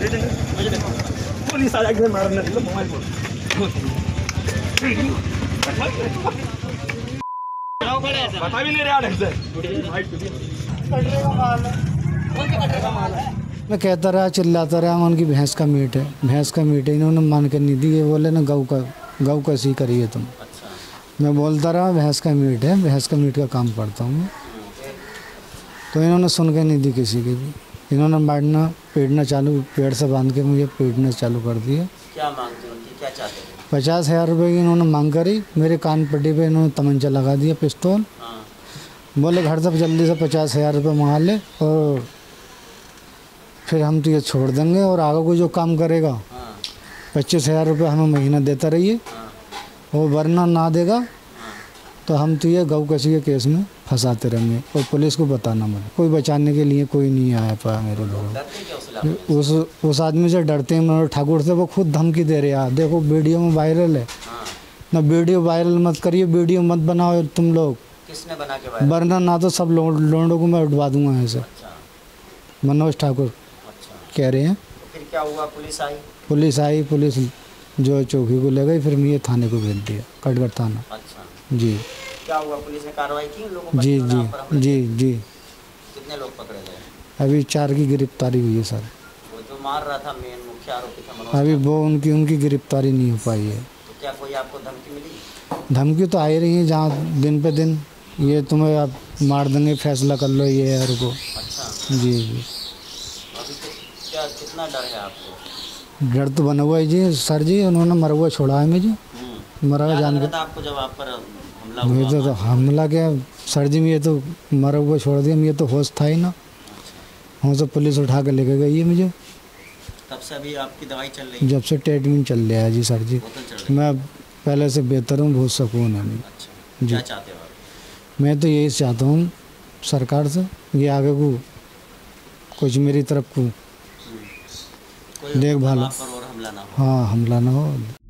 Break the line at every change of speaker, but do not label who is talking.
Police आ जाके मारने लगे मोबाइल फोन बता भी नहीं रहा ढंग से।
मैं कहता रहा, चिल्लाता रहा, उनकी भैंस का मीट है, भैंस का मीट है। इन्होंने मान के नहीं दी, ये बोले ना गऊ कैसी करिए तुम। मैं बोलता रहा भैंस का मीट है, भैंस का मीट का काम करता हूँ। तो इन्होंने सुन के नहीं दी किसी की भी। इन्होंने मारना पीटना चालू, पेड़ से बांध के मुझे पीटना चालू कर दिया।
क्या मांगते उनकी, क्या चाहते थे?
50,000 रुपये की इन्होंने मांग करी। मेरे कान पट्टी पे इन्होंने तमंचा लगा दिया, पिस्तौल। बोले घर से जल्दी से 50,000 रुपये मंगा ले और फिर हम तो ये छोड़ देंगे और आगे को जो काम करेगा 25,000 रुपये हमें महीना देता रहिए और वरना ना देगा तो हम तो ये गऊ कसी के केस में फंसाते रहेंगे और पुलिस को बताना मत। कोई बचाने के लिए कोई नहीं आया पाया मेरे घर। उस आदमी से डरते हैं मनोहर ठाकुर से। वो खुद धमकी दे रहे हैं, देखो वीडियो में वायरल है ना, वीडियो वायरल मत करिए, वीडियो मत बनाओ तुम लोग।
किसने बना के वायरल?
वरना ना तो सब लोगों को मैं उठवा दूंगा ऐसे। मनोज ठाकुर कह रहे हैं।
फिर क्या हुआ? पुलिस आई?
पुलिस जो चौकी को ले गई, फिर मैं ये थाने को भेज दिया, कटघर थाना।
अच्छा
जी।
क्या हुआ? पुलिस ने कार्रवाई की उन लोगों पर?
जी जी।
कितने लोग पकड़े गए?
अभी 4 की गिरफ्तारी हुई है सर।
वो जो मार रहा था मेन मुख्य आरोपी था मनोज,
अभी वो उनकी गिरफ्तारी नहीं हो पाई है।
तो क्या कोई आपको धमकी मिली?
धमकी तो आ ही रही है, जहाँ दिन पे दिन ये तुम्हें आप मार देंगे, फैसला कर लो ये यार को।
अच्छा
जी।
अभी तो क्या कितना डर है आपको?
डर तो बना हुआ है जी सर जी। उन्होंने मरा हुआ छोड़ा है मुझे, मरा हुआ जान के।
आपको जब आप पर हमला
मुझे
हुआ?
तो हमला क्या सर जी, ये तो मरा हुआ छोड़ दिया, ये तो होश था ही ना। वहाँ से पुलिस उठा के लेके गई है मुझे।
तब से अभी आपकी दवाई चल रही है?
जब से ट्रीटमेंट चल रहा है जी सर जी। मैं पहले से बेहतर हूँ, बहुत सुकून है।
अच्छा, क्या चाहते हो आप?
मैं तो यही चाहता हूँ सरकार से, ये आगे को कुछ मेरी तरफ को देखभाल हो।
और हमला ना हो।
हाँ, हमला ना हो।